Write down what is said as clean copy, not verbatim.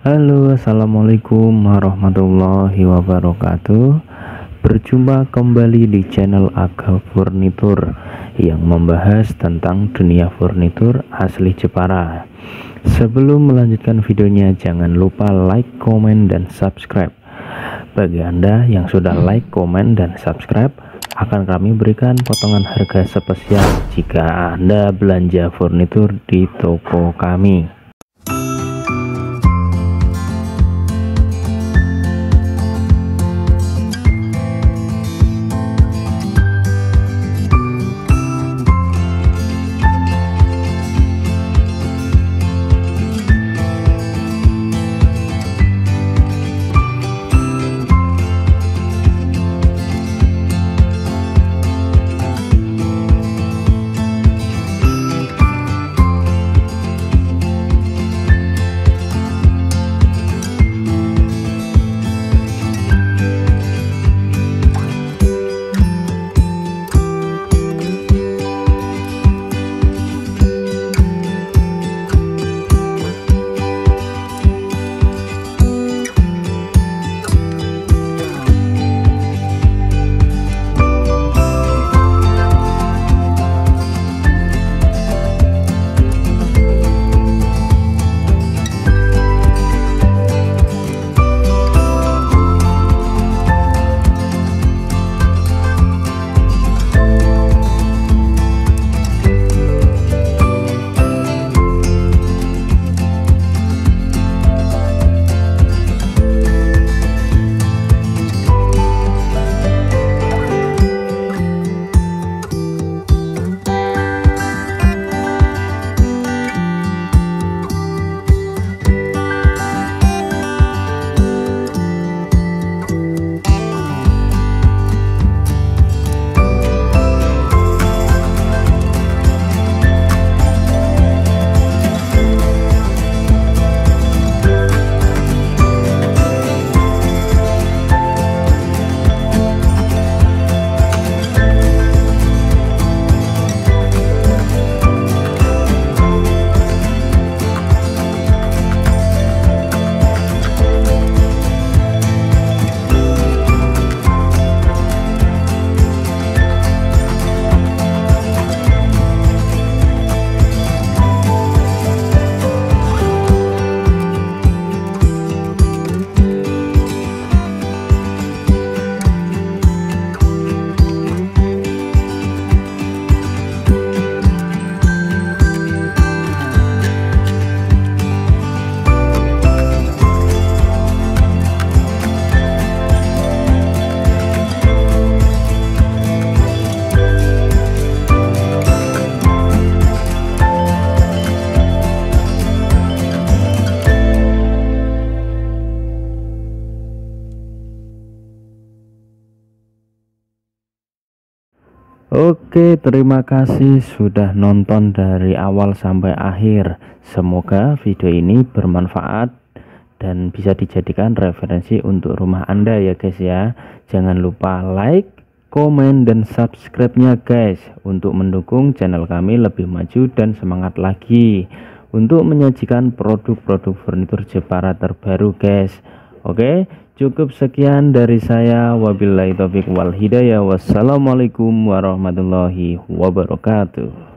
Halo, assalamualaikum warahmatullahi wabarakatuh. Berjumpa kembali di channel Aga Furnitur yang membahas tentang dunia furnitur asli Jepara. Sebelum melanjutkan videonya, jangan lupa like, komen, dan subscribe. Bagi Anda yang sudah like, komen, dan subscribe, akan kami berikan potongan harga spesial jika Anda belanja furnitur di toko kami. Oke, terima kasih sudah nonton dari awal sampai akhir. Semoga video ini bermanfaat dan bisa dijadikan referensi untuk rumah Anda ya guys ya. Jangan lupa like, komen, dan subscribe-nya guys, untuk mendukung channel kami lebih maju dan semangat lagi untuk menyajikan produk-produk furnitur Jepara terbaru guys. Oke, cukup sekian dari saya. Wabillahi taufiq wal hidayah. Wassalamualaikum warahmatullahi wabarakatuh.